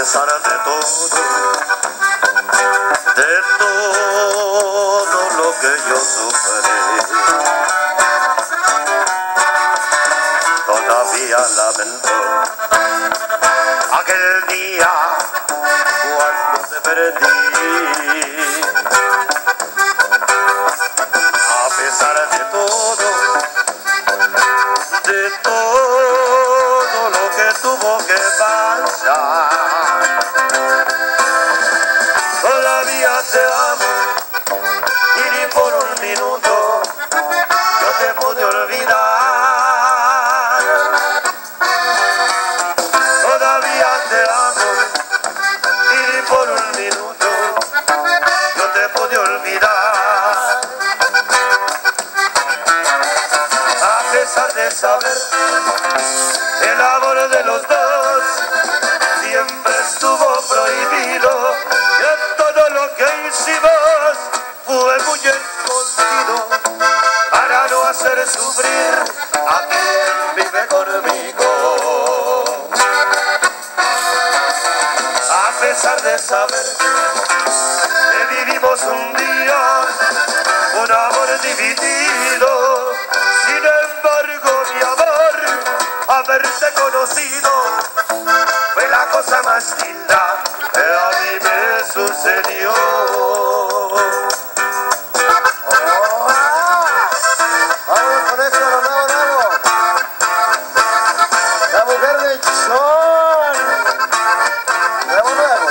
pesar de todo lo que yo sufrí, todavía lamento aquel día cuando te perdí. A pesar de todo lo que tuvo que pasar, todavía te amo y ni por un minuto yo te pude olvidar. Todavía te amo y ni por un minuto yo te pude olvidar. A pesar de saber el amor de los dos siempre estuvo prohibido, que todo lo que hicimos fue muy escondido para no hacer sufrir a quien vive conmigo. A pesar de saber que vivimos un día un amor dividido, sin embargo mi amor, haberte conocido fue la cosa más linda que a mí me sucedió. Vamos con esto, lo nuevo. La mujer de Chon. Nuevo.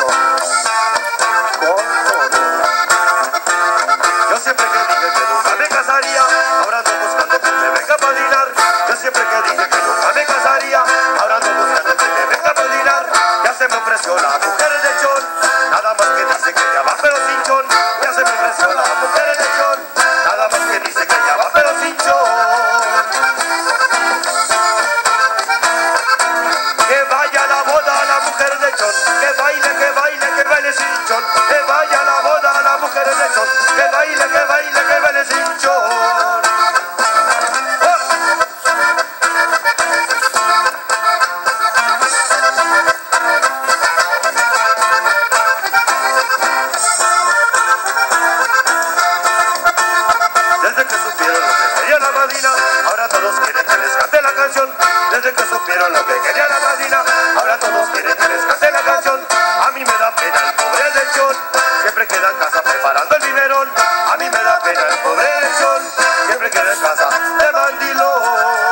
Yo siempre que dije que nunca me casaría, ahora ando buscando que me venga a patinar. Yo siempre que dije que nunca me casaría, ahora ando buscando que me venga a patinar. Ya se me ofreció la mujer de Chon, nada más que dice que ya va pero sin Chon. Ya se me ofreció la mujer de Chon, nada más que dice que ya va pero sin Chon. Que vaya a la boda la mujer de Chon, que baile sin Chon. Que vaya a la boda la mujer de Chon, que baile sin Chon. Desde que supieron lo que quería la madrina, ahora todos quieren que les cante la canción. Desde que supieron lo que quería la madrina, ahora todos quieren que les cante la canción. A mí me da pena el pobre de Chon, siempre queda en casa preparando el biberón. A mí me da pena el pobre de Chon, siempre queda en casa de mandilón.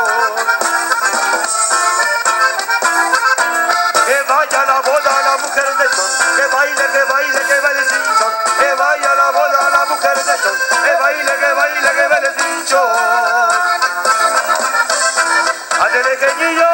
Que vaya a la boda la mujer de Chon, que baile sin Chon. Que vaya a la boda la mujer de Chon, que baile sin Chon. Ándele, Geñillo.